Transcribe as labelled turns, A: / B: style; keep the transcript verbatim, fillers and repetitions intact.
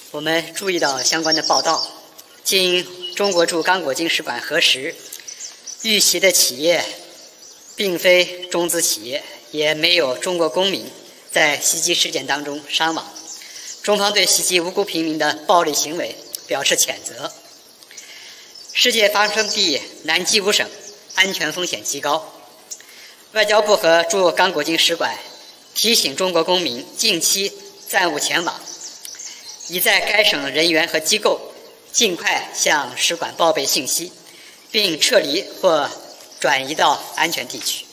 A: 我们注意到相关的报道，经中国驻刚果金使馆核实，遇袭的企业并非中资企业，也没有中国公民在袭击事件当中伤亡。中方对袭击无辜平民的暴力行为表示谴责。事件发生地南基武省安全风险极高，外交部和驻刚果金使馆提醒中国公民近期暂勿前往，已在该省人员和机构尽快向使馆报备信息，并撤离或转移到安全地区。